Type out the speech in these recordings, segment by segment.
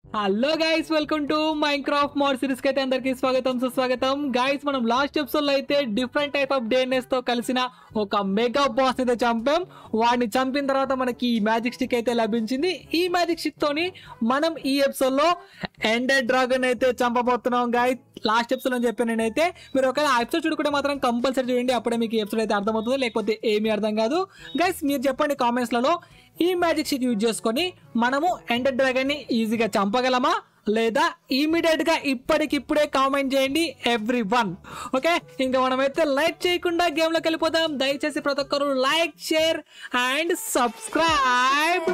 Hello guys, welcome to Minecraft mod series కి అయితే అందరికి స్వాగతం సుస్వాగతం. గైస్, మనం లాస్ట్ ఎపిసోడ్ లో అయితే డిఫరెంట్ టైప్ ఆఫ్ డేనెస్ తో కలిసిన ఒక మెగా బాస్ అయితే చంపాం. వాడిని చంపిన తర్వాత మనకి ఈ మ్యాజిక్ స్టిక్ అయితే లభించింది. ఈ మ్యాజిక్ స్టిక్ తోని మనం ఈ ఎపిసోడ్ లో ఎండర్ డ్రాగన్ అయితే చంపబోతున్నాం. గైస్, లాస్ట్ ఎపిసోడ్ అని చెప్పాను నేనైతే. మీరు ఒకవేళ ఆ ఎపిసోడ్ చూడకుండా మాత్రం కంపల్సరీ చూడండి, అప్పుడే మీకు ఈ ఎపిసోడ్ అయితే అర్థమవుతుంది, లేకపోతే ఏమీ అర్థం కాదు. గైస్, మీరు చెప్పండి కామెంట్స్ లలో, ఈ మ్యాజిక్ స్టిక్ యూజ్ చేసుకొని మనము ఎండర్ డ్రాగన్ ని ఈజీగా చంపగలమా లేదా? ఇమీడియట్ గా ఇప్పటికిప్పుడే కామెంట్ చేయండి ఎవ్రీవన్. ఓకే, ఇంకా మనమైతే లైక్ చేయకుండా గేమ్ లోకి వెళ్ళిపోదాం. దయచేసి ప్రతి ఒక్కరు లైక్, షేర్ అండ్ సబ్స్క్రైబ్.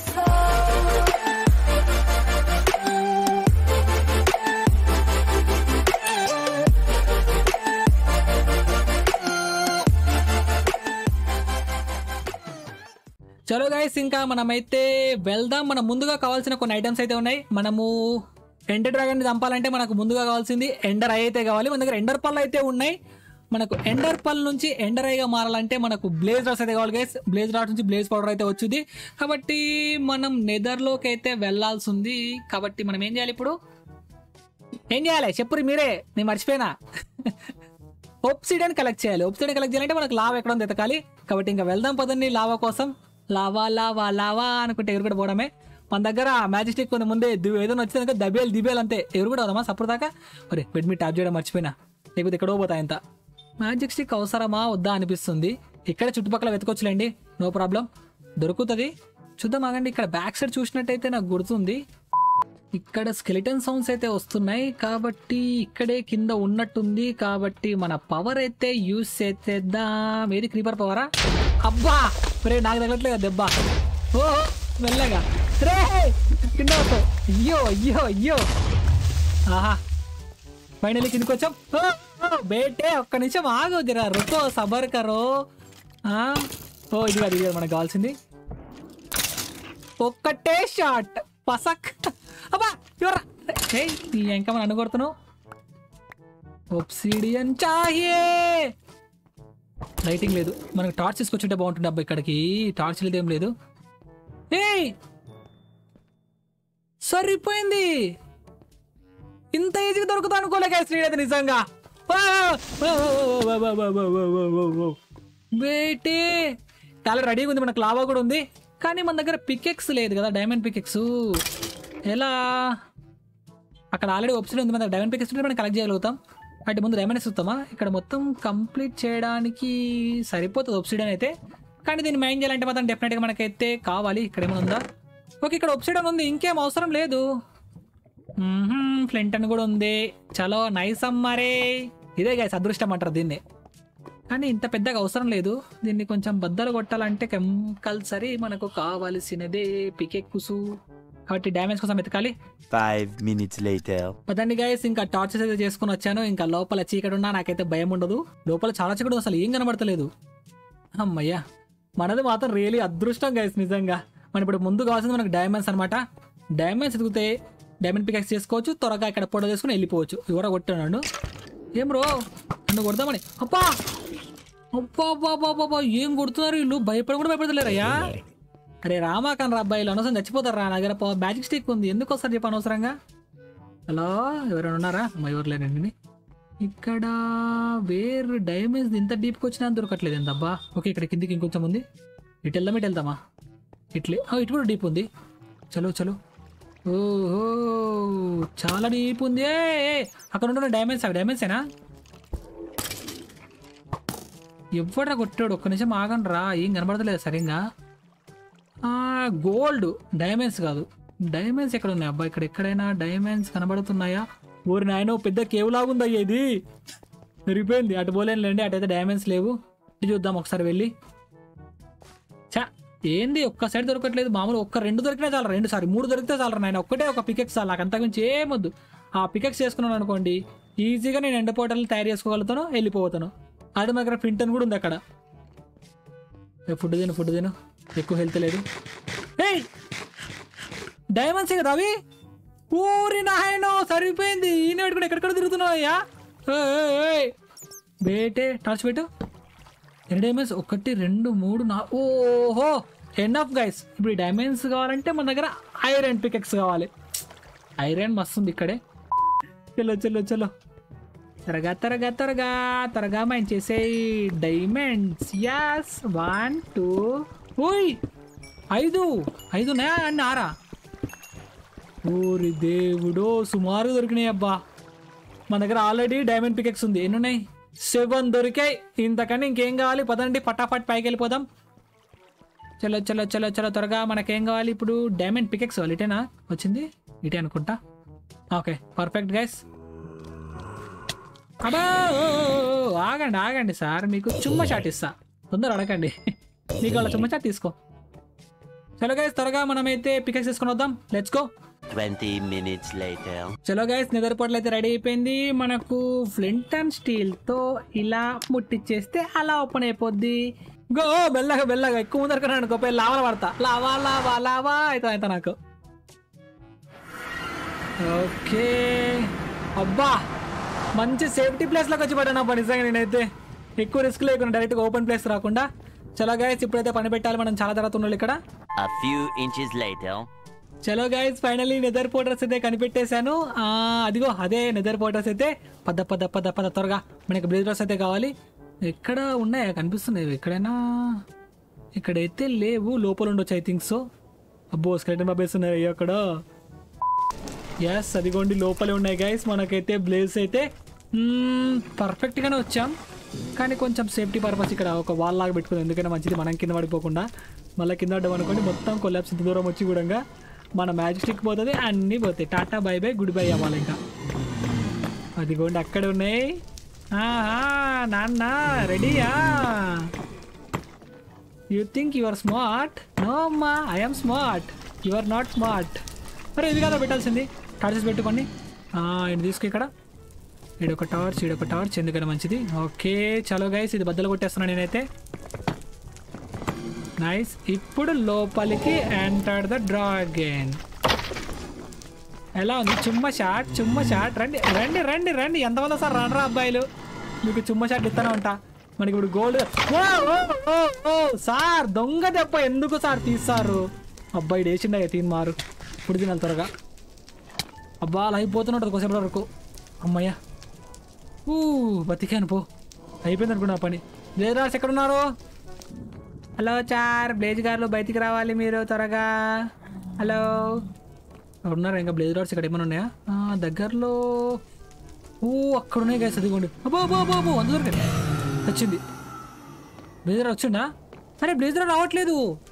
చలో గైస్, ఇంకా మనమైతే వెళ్దాం. మనం ముందుగా కావాల్సిన కొన్ని ఐటమ్స్ అయితే ఉన్నాయి. మనము ఎండర్ డ్రాగన్ చంపాలంటే మనకు ముందుగా కావాల్సింది ఎండర్ ఐ అయితే కావాలి. మన దగ్గర ఎండర్ పళ్ళు అయితే ఉన్నాయి. మనకు ఎండర్ పల్ నుంచి ఎండర్ ఐగా మారాలంటే మనకు బ్లేజ్ రాట్స్ అయితే కావాలి గైస్. బ్లేజ్ రాట్స్ నుంచి బ్లేజ్ పౌడర్ అయితే వచ్చింది. కాబట్టి మనం నెదర్లోకి అయితే వెళ్లాల్సి ఉంది. కాబట్టి మనం ఏం చేయాలి ఇప్పుడు? ఏం చేయాలి చెప్పురి మీరే, నేను మర్చిపోయినా. ఒబ్సిడియన్ కలెక్ట్ చేయాలి. ఒబ్సిడియన్ కలెక్ట్ చేయాలంటే మనకు లావా ఎక్కడ ఉంది ఎతకాలి. కాబట్టి ఇంకా వెళ్దాం పదండి లావా కోసం. లావా లావా లావా అనుకుంటే ఎవరు కూడా పోవడమే. మన దగ్గర మ్యాజిక్ స్టిక్ కొంత ముందే ఏదైనా వచ్చింది దబేలు దిబేలు అంతే. ఎవరు కూడా వదామా సప్పుడు దాకా? ఒరే బెడ్ మీ ట్యాప్ చేయడం మర్చిపోయినా, లేకపోతే ఎక్కడో పోతా. ఇంత మ్యాజిక్ స్టిక్ అవసరమా వద్దా అనిపిస్తుంది. ఇక్కడ చుట్టుపక్కల వెతకొచ్చులేండి, నో ప్రాబ్లం, దొరుకుతుంది. చూద్దాం ఆగండి. ఇక్కడ బ్యాక్ సైడ్ చూసినట్టయితే నాకు గుర్తుంది, ఇక్కడ స్కెలిటన్ సౌండ్స్ అయితే వస్తున్నాయి. కాబట్టి ఇక్కడే కింద ఉన్నట్టుంది. కాబట్టి మన పవర్ అయితే యూజ్ చేసేద్దాం. ఏది క్రీపర్ పవరా? అబ్బా రే, నాకు తగలట్లేదు దెబ్బ. ఓ మెల్లగా రే కింద వస్తావు. అయ్యో అయ్యో అయ్యో. ఆహా, ఫైనల్లీ కిందకి వచ్చాం. బేటే ఒక్క నిమిషం ఆగు, జరా రుకో సబర్ కరో. ఓ ఇది కాదు, ఇది కాదు మనకు కావాల్సింది. ఒక్కటే షాట్ పసక్. అబ్బా ఎవరా నీ ఇంకా మనం అనుకొడుతున్నావు. ఒబ్సిడియన్ చాహియే. లైటింగ్ లేదు, మనకు టార్చ్ తీసుకొచ్చుంటే బాగుంటుంది. అబ్బా ఇక్కడికి టార్చ్ లేదు, ఏం లేదు. ఏయ్ సరిపోయింది, ఇంత ఈజీగా దొరుకుతా అనుకోలేక శ్రీనైతే నిజంగా. బేటే చాలా రెడీగా ఉంది, మనకు లావా కూడా ఉంది. కానీ మన దగ్గర పికెక్స్ లేదు కదా, డైమండ్ పికెక్స్. ఎలా? అక్కడ ఆల్రెడీ ఒబ్సిడియన్ ఉంది, మన దగ్గర డైమండ్ పికెక్స్ ఉంటే మనం కలెక్ట్ చేయగలుగుతాం. అంటే ముందు డైమండ్స్ చూస్తామా? ఇక్కడ మొత్తం కంప్లీట్ చేయడానికి సరిపోతుంది ఒబ్సిడియన్ అయితే. కానీ దీన్ని మైండ్ చేయాలంటే మాత్రం డెఫినెట్గా మనకైతే కావాలి. ఇక్కడ ఏమైనా ఉందా? ఓకే, ఇక్కడ ఒబ్సిడియన్ ఉంది, ఇంకేం అవసరం లేదు. ఫ్లింట్ అని కూడా ఉంది. చలో నైస్ అమ్మారే. ఇదే గైస్ అదృష్టం అంటారు దీన్ని. కానీ ఇంత పెద్దగా అవసరం లేదు. దీన్ని కొంచెం బద్దలు కొట్టాలంటే కంపల్సరీ మనకు కావాల్సినదే పికెక్కుసు. కాబట్టి డ్యామేజ్ కోసం ఎతకాలి. 5 minutes later. పదండి గైస్, ఇంకా టార్చెస్ అయితే చేసుకుని వచ్చాను. ఇంకా లోపల చీకటి ఉన్నా నాకైతే భయం ఉండదు. లోపల చాలా చీకటి, అసలు ఏం కనబడతలేదు. అమ్మయ్యా, మనది మాత్రం రియలీ అదృష్టం గైస్ నిజంగా. మనం ఇప్పుడు ముందు కావాల్సింది మనకు డైమండ్స్ అనమాట. డైమండ్స్ ఎదిగితే డైమండ్ పికాక్స్ చేసుకోవచ్చు. త్వరగా ఇక్కడ పొడ చేసుకుని వెళ్ళిపోవచ్చు. ఎవరో కొట్టాడు ఏం బ్రో, నన్ను కొడదామని. అప్పా అబ్బా బాబా బాబా, ఏం కొడుతున్నారు వీళ్ళు? భయపడి కూడా భయపడలేరయ్యా. అరే రామాకన్ రా అబ్బాయిలు, అనవసరం చచ్చిపోతారు రా. నా దగ్గర మ్యాజిక్ స్టిక్ ఉంది, ఎందుకు వస్తారు చెప్పి అనవసరంగా. హలో ఎవరైనా ఉన్నారా? అమ్మ ఎవరు లేరండి. ఇక్కడ వేరు డైమండ్స్ ఇంత డీప్కి వచ్చినా దొరకట్లేదు ఎంతబ్బా. ఓకే, ఇక్కడ కిందికి ఇంకొంచెం ఉంది. ఇటు వెళ్దామా? ఇట్లే ఇటు కూడా డీప్ ఉంది. చలో చలో. ఓహో చాలా డీప్ ఉంది. అక్కడ ఉంటున్న డైమండ్స్, అవి డైమండ్సేనా? ఎవడ్రా కొట్టాడు? ఒక్క నిమిషం ఆగండి రా, ఏం కనబడతలేదు సరిగ్గా. గోల్డ్ డైమండ్స్ కాదు, డైమండ్స్ ఎక్కడ ఉన్నాయి అబ్బా? ఇక్కడ ఎక్కడైనా డైమండ్స్ కనబడుతున్నాయా? ఊరి నాయన పెద్ద కేవ్ లాగుంది అయ్యా, ఇది విరిగిపోయింది. అటు పోలేనులేండి, అటైతే డైమండ్స్ లేవు. ఇటు చూద్దాం ఒకసారి వెళ్ళి. చా ఏంది ఒక్క సైడ్ దొరకట్లేదు? మామూలు ఒక్క 2 దొరికినా చాలా, 3 దొరికితే చాలా నాయన. ఒక్కటే ఒక పికెక్స్ చాలు, నాకు అంతకుమించి ఏమొద్దు. ఆ పికెక్స్ చేసుకున్నాను అనుకోండి, ఈజీగా నేను ఎండ పోటలు తయారు చేసుకోగలుగుతాను, వెళ్ళిపోతాను. అది మా దగ్గర ఫింటన్ కూడా ఉంది అక్కడ. ఫుడ్ తిను, ఎక్కువ హెల్త్ లేదు. ఏయ్ డైమండ్స్ కదా అవి? ఊరి నాయనో సరిపోయింది. ఈనాడు కూడా ఎక్కడెక్కడ తిరుగుతున్నావయ్యా. బేటే టార్చ్ పెట్టు. ఎన్ని డైమండ్స్? 1 2 3 4. ఓహో ఎనఫ్ గైస్. ఇప్పుడు ఈ డైమండ్స్ కావాలంటే మన దగ్గర ఐరన్ పికెక్స్ కావాలి. ఐరన్ మస్తు ఉంది ఇక్కడే. చలో చలో చలో త్వరగా త్వరగా త్వరగా త్వరగా మైన్ చేసేయి డైమండ్స్. యాస్ 1 2 ఓయ్ 5 అన్ని 6. ఓరి దేవుడో సుమారు దొరికినాయి అబ్బా. మన దగ్గర ఆల్రెడీ డైమండ్ పికెక్స్ ఉంది. ఎన్ని ఉన్నాయి? 7 దొరికాయి. ఇంతకని ఇంకేం కావాలి? పదండి ఫటాఫట్ పైకి వెళ్ళిపోదాం. చలో చలో చలో చలో త్వరగా. మనకేం కావాలి ఇప్పుడు? డైమండ్ పికెక్స్ కావాలి. ఇటేనా వచ్చింది? ఇటే అనుకుంటా. Okay perfect guys. అబ్బా ఆగండి ఆగండి సార్, మీకు చుమ్మ షాట్ ఇస్తా, తొందర అడగండి. మీకు వాళ్ళ చుమ్మ షాట్ తీసుకో. చలో గైస్ త్వరగా మనమైతే పికెక్స్ తీసుకొని వద్దాం. Let's go. 20 minutes later. చలో గైస్ నెదర్ పోర్టల్ అయితే రెడీ అయిపోయింది. మనకు ఫ్లింట్ అండ్ స్టీల్ తో ఇలా ముట్టిచ్చేస్తే అలా ఓపెన్ అయిపోద్ది. గో మెల్లగా మెల్లగా, ఎక్కువ ముందర అనుకో లావాల పడతా. లావా లావా లావా అయితే అయితే నాకు. ఓకే అబ్బా మంచి సేఫ్టీ ప్లేస్ లోకి వచ్చి పడ్డాను అబ్బా. నిజంగా నేనైతే ఎక్కువ రిస్క్ లేకుండా డైరెక్ట్గా ఓపెన్ ప్లేస్ రాకుండా. చలో గైస్ ఇప్పుడైతే పని పెట్టాలి మనం, చాలా తర్వాత ఉండాలి ఇక్కడ. A few inches later. చలో గైస్ ఫైనల్లీ నెదర్ పోర్టల్స్ అయితే కనిపెట్టేశాను. అదిగో అదే నెదర్ పోర్టల్స్ అయితే. పద పద పద పద త్వరగా. మనకి బ్లేజర్స్ అయితే కావాలి. ఎక్కడ ఉన్నాయా? కనిపిస్తున్నాయి ఎక్కడైనా? ఇక్కడైతే లేవు, లోపల ఉండొచ్చు ఐ థింక్ సో. అబ్బో స్కెలెటన్ బాబేస్ ఉన్నాయి అక్కడ. ఎస్ అదిగోండి లోపలే ఉన్నాయి గైస్. మనకైతే బ్లేజ్ అయితే పర్ఫెక్ట్గానే వచ్చాం, కానీ కొంచెం సేఫ్టీ పర్పస్ ఇక్కడ ఒక వాల్ లాగా పెట్టుకుంది. ఎందుకంటే మంచిది మనం కింద పడిపోకుండా. మళ్ళీ కింద పడ్డాం అనుకోండి మొత్తం కొలాప్స్. ఇంత దూరం వచ్చి కూడా మన మ్యాజిక్ స్టిక్ పోతుంది, అన్నీ పోతాయి. టాటా బై బై గుడ్ బై అవ్వాలి ఇంకా. అదిగోండి అక్కడ ఉన్నాయి. నాన్న రెడీయా? You think you are smart? No అమ్మా, I am smart, you are not smart. అరే ఇది కదా పెట్టాల్సింది. టార్చెస్ పెట్టుకోండి. ఇది తీసుకు ఇక్కడ. ఈడొక టార్చ్, ఈడొక టార్చ్, ఎందుకంటే మంచిది. ఓకే చలో గైస్ ఇది బద్దలు కొట్టేస్తున్నాను నేనైతే. నైస్. ఇప్పుడు లోపలికి ఎంటర్ ద డ్రాగన్. ఎలా ఉంది? చుమ్మ షాట్, చుమ్మ షాట్. రండి రండి రండి రండి. ఎంతమంది సార్ రండ్రా అబ్బాయిలు, మీకు చుమ్మ షాట్ ఇస్తానే ఉంటా. మనకి ఇప్పుడు గోల్డ్. సార్ దొంగ దెబ్బ ఎందుకు సార్ తీస్తారు? అబ్బాయి వేసిండ తీన్ మారు. ఇప్పుడు తినాలి త్వరగా. అబ్బా అలా అయిపోతున్నట్టు కొద్దిసేపటి వరకు. అమ్మయ్యా బతికాను పో. అయిపోయింది అనుకున్నా పని. బ్లేజర్స్ ఎక్కడున్నారు? హలో చార్ బ్లేజ్ గారు బయటికి రావాలి మీరు త్వరగా. హలో ఉన్నారా ఇంకా బ్లేజర్స్? ఇక్కడ ఏమైనా ఉన్నాయా దగ్గరలో? అక్కడ ఉన్నాయి గైస్ అదిగోండి. అబ్బో అబ్బో అబ్బో అబ్బో అంత దొరకండి. వచ్చింది బ్లేజర్. వచ్చిండా? అరే బ్లేజర్ రావట్లేదు.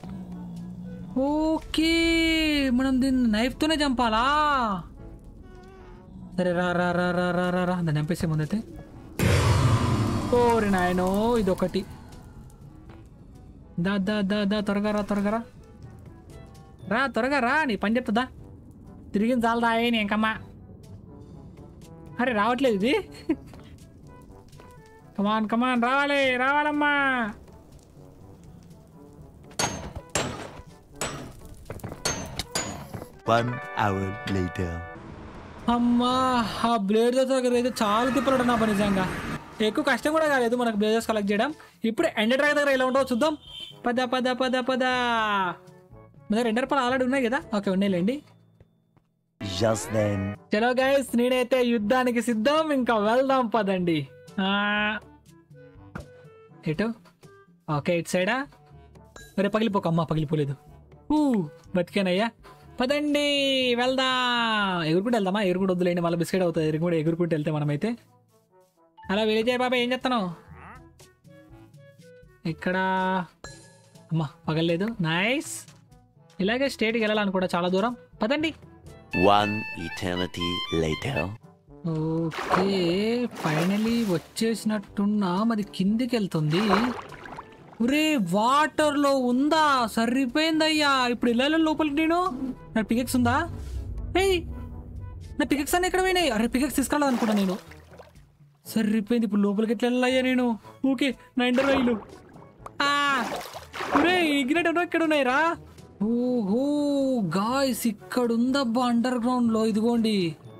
ఓకే మనం దీన్ని నైఫ్తోనే చంపాలా? సరే రా రా రా రా రా రా రా దాన్ని చంపేసే ముందైతే. ఓరి నాయనో ఇదొకటి. దా దా దా దా త్వరగా రా త్వరగా రా రా త్వరగా రా. నీ పని చెప్తుందా? తిరిగింది చాలదా నీ ఇంకమ్మా. అరే రావట్లేదు ఇది. కమాన్ కమాన్ రావాలి రావాలమ్మా. One hour later. అమ్మా ఆ బ్లేజర్స్ దగ్గర అయితే చాలా తిప్పలు నా పని. నిజంగా ఎక్కువ కష్టం కూడా కాలేదు మనకు బ్లేజర్స్ కలెక్ట్ చేయడం. ఇప్పుడు ఎండర్ డ్రాగన్ దగ్గర ఎలా ఉంటుందో చూద్దాం. పద పద పద పద. మన దగ్గర ఎండర్ పలు ఆల్రెడీ ఉన్నాయి కదా. ఓకే ఉన్నాయిలేండి. Just then. చలో గైస్ నేనైతే యుద్ధానికి సిద్ధం. ఇంకా వెళ్దాం పదండి. ఎటు? ఓకే ఇటు సైడా? మరి పగిలిపోక. అమ్మా పగిలిపోలేదు. బతికేనయ్యా. పదండి వెళ్దాం. ఎగురుకుంటూ వెళ్దామా? ఎగురుకుంటూ వద్దులేండి, మళ్ళీ బిస్కెట్ అవుతుంది. ఎగురుకుంటూ వెళ్తే మనమైతే. అలా విలేజ్ బాబాయ్ ఏం చెప్తాను ఇక్కడ? అమ్మా పగలేదు. నైస్. ఇలాగే స్టేట్కి వెళ్ళాలనుకుంటా చాలా దూరం. పదండి. One eternity later. Okay finally వచ్చేసినట్టున్నా. మరి కిందికి వెళ్తుంది. ఒరే వాటర్లో ఉందా? సరిపోయిందయ్యా. ఇప్పుడు వెళ్ళాలి లోపలికి. నేను నా పికెక్స్ ఉందా? ఏయ్ నా పికెక్స్ అన్నీ ఎక్కడ పోయినాయి? అరే పికెక్స్ తీసుకెళ్ళాలి అనుకున్నా నేను. సరిపోయింది. ఇప్పుడు లోపలికి ఎట్లా వెళ్ళాయ్యా నేను? ఓకే నా ఎండర్ రైలు. ఒరే ఇగ్నైట్ ఇక్కడ ఉన్నాయి రా. ఓహో గాయ్స్ ఇక్కడ ఉందబ్బా అండర్ గ్రౌండ్ లో. ఇదిగోండి.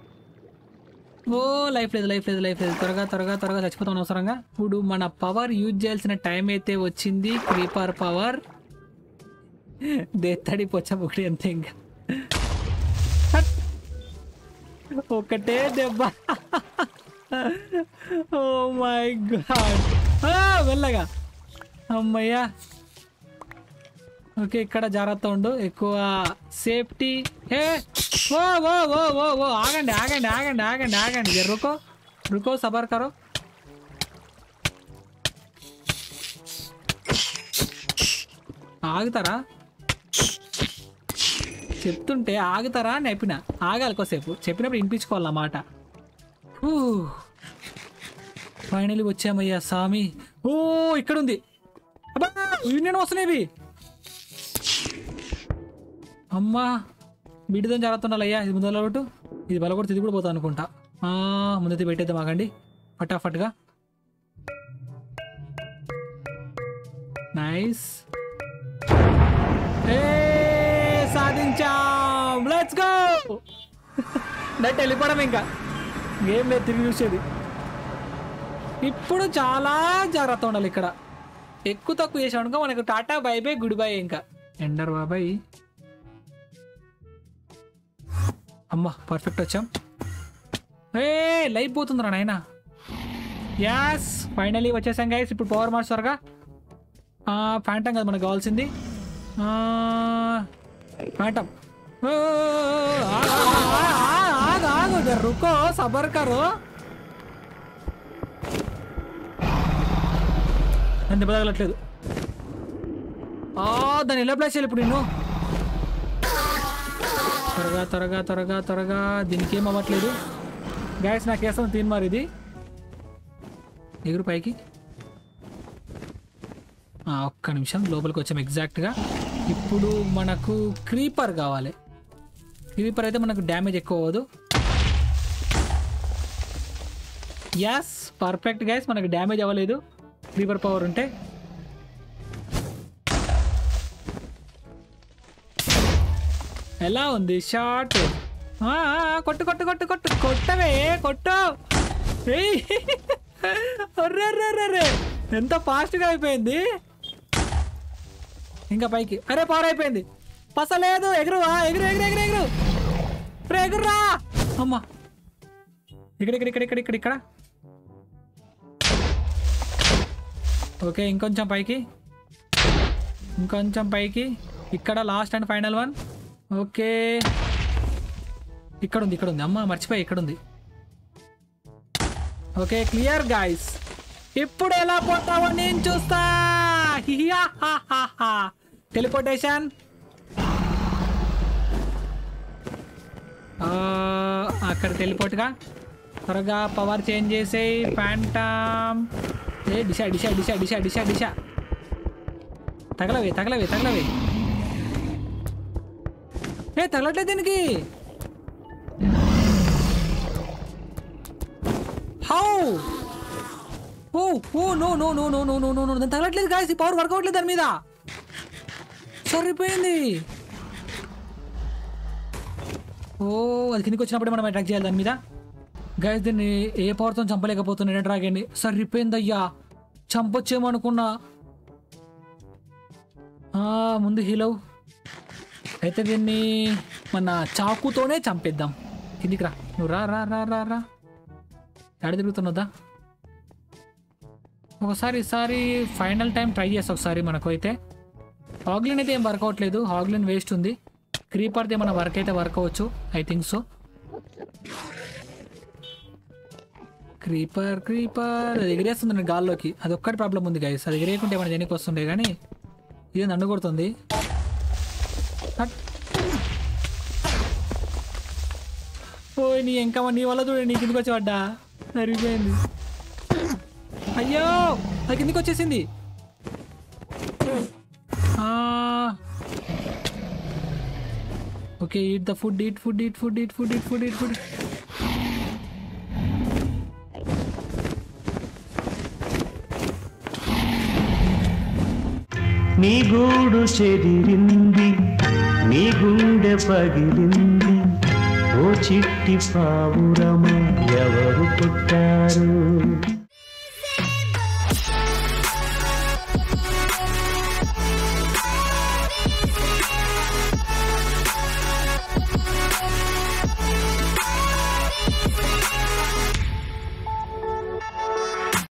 ఓ లైఫ్ లేదు లైఫ్ లేదు లైఫ్ లేదు. త్వరగా త్వరగా త్వరగా చచ్చిపోతాం అవసరంగా. ఇప్పుడు మన పవర్ యూజ్ చేయాల్సిన టైం అయితే వచ్చింది. క్రీపర్ పవర్ దేత్తడి పొచ్చబుడి అంతే. ఇంకా ఒకటే దెబ్బ. Oh my god. వెళ్ళగా అమ్మయ్యా. ఓకే ఇక్కడ జాగ్రత్త ఉండు, ఎక్కువ సేఫ్టీ. ఓ ఓ ఓ ఓ ఓ ఆగండి ఆగండి ఆగండి ఆగండి ఆగండి. రుకో రుకో సబర్ కరో. ఆగుతారా చెప్తుంటే? ఆగుతారా అని చెప్పిన, ఆగాలి కోసేపు, చెప్పినప్పుడు వినిపించుకోవాలన్నమాట. ఫైనలీ వచ్చామయ్యా స్వామి. ఓ ఇక్కడ ఉంది. అబ్బా యూనియన్ వస్తున్నాయి. అమ్మా వీటితో జాగ్రత్త ఇది ముందు ఒకటి, ఇది బలకొడితే ఇది కూడా పోతా అనుకుంటా. ముందైతే పెట్టేద్దాం ఆగండి ఫటాఫట్గా. నైస్. సాధించాం. Let's go. డైరెక్ట్ వెళ్ళిపోవడం, ఇంకా గేమ్ లేదు తిరిగి చూసేది. ఇప్పుడు చాలా జాగ్రత్త ఉండాలి ఇక్కడ. ఎక్కువ తక్కువ చేసామనుకో మనకు టాటా బై బై గుడ్ బై. ఇంకా ఎండర్ బాబాయ్. అమ్మా పర్ఫెక్ట్ వచ్చాం. లైఫ్ పోతుందిరా నాయన. యాస్ ఫైనలీ వచ్చేసాం గైస్. ఇప్పుడు పవర్ మార్క్స్ త్వరగా. ఫ్యాంటమ్ కదా మనకు కావాల్సింది. ఫ్యాంటమ్. రుకో సబర్ కరో. నన్ను దెబ్బ తగలట్లేదు. దాన్ని ఎలా ప్లేస్ చేయాలి ఇప్పుడు నేను? త్వరగా త్వరగా త్వరగా త్వరగా. దీనికి ఏం అవ్వట్లేదు గ్యాస్. నాకు వేస్తాను తిని మరి. ఇది ఎగురు పైకి. ఒక్క నిమిషం లోపలికి వచ్చాం ఎగ్జాక్ట్గా. ఇప్పుడు మనకు క్రీపర్ కావాలి. క్రీపర్ అయితే మనకు డ్యామేజ్ ఎక్కువ అవ్వదు. యాస్ పర్ఫెక్ట్ గైస్, మనకు డ్యామేజ్ అవ్వలేదు క్రీపర్ పవర్ ఉంటే. ఎలా ఉంది షార్ట్? కొట్టు కొట్టు కొట్టు కొట్టు కొట్టవే కొట్టు. అర్రే ఎంత ఫాస్ట్గా అయిపోయింది. ఇంకా పైకి. అరే పవర్ అయిపోయింది. పసలేదు. ఎగురువా ఎగురు ఎగురు ఎగురు ఎగురు. రే ఎగురురా. అమ్మా ఇక్కడ ఇక్కడ ఇక్కడ ఇక్కడ ఇక్కడ ఇక్కడ. ఓకే ఇంకొంచెం పైకి, ఇంకొంచెం పైకి. ఇక్కడ last and final one. Okay ఇక్కడ ఉంది ఇక్కడ ఉంది. అమ్మా మర్చిపోయి ఇక్కడ ఉంది. Okay clear guys. ఇప్పుడు ఎలా పోతావో నేను చూస్తా. టెలిపోర్టేషన్. అక్కడ టెలిపోర్ట్గా త్వరగా పవర్ చేంజ్ చేసేయి. ఫ్యాంటమ్. డిషా డిషా డిషా డిషా డిషా డిషా. తగలవే తగలవే తగలవే. తగలట్లేదు దీనికి. How? Oh oh no no no no no no no no. దాన్ని తగలట్లేదు గాయస్. ఈ పవర్ వర్క్ అవ్వట్లేదు దాని మీద. సరిపోయింది. ఓ అది కిందకి వచ్చినప్పుడే మనం అటాక్ చేయాలి దాని మీద. గాయస్ దీన్ని ఏ పవర్తో చంపలేకపోతున్నాను డ్రాగన్ని. సరిపోయిందయ్యా. చంపొచ్చేమో అనుకున్నా. ముందు హీలవ్. అయితే దీన్ని మన చాకుతోనే చంపేద్దాం. కిందికి రా నువ్వు. రా రా రా రా రా. ఎడ తిరుగుతున్నదా? ఈసారి ఫైనల్ టైం ట్రై చేస్తా ఒకసారి. మనకు అయితే హాగ్లిన్ అయితే ఏం వర్క్ అవ్వట్లేదు. హాగ్లిన్ వేస్ట్ ఉంది. క్రీపర్ది ఏమైనా వర్క్ అయితే వర్క్ అవ్వచ్చు. I think so. Creeper creeper అది ఎగిరేస్తుంది గాల్లోకి. అది ఒక్కటి ప్రాబ్లం ఉంది గైస్. అది ఎగిరేయకుంటే ఏమైనా దేనికి వస్తుండే, కానీ ఇది నన్ను కొడుతుంది. పోయి నీ ఇంకా నీ వల్ల చూడండి నీ కిందకి వచ్చి పడ్డా. సరిపోయింది. అయ్యో అది కిందకి వచ్చేసింది. Okay eat the food eat food eat food eat food eat food eat food. నీ గూడు చెదిరింది, నీ గుండె పగిలింది, ఓ చిట్టి పావురమ ఎవరు పుట్టారు?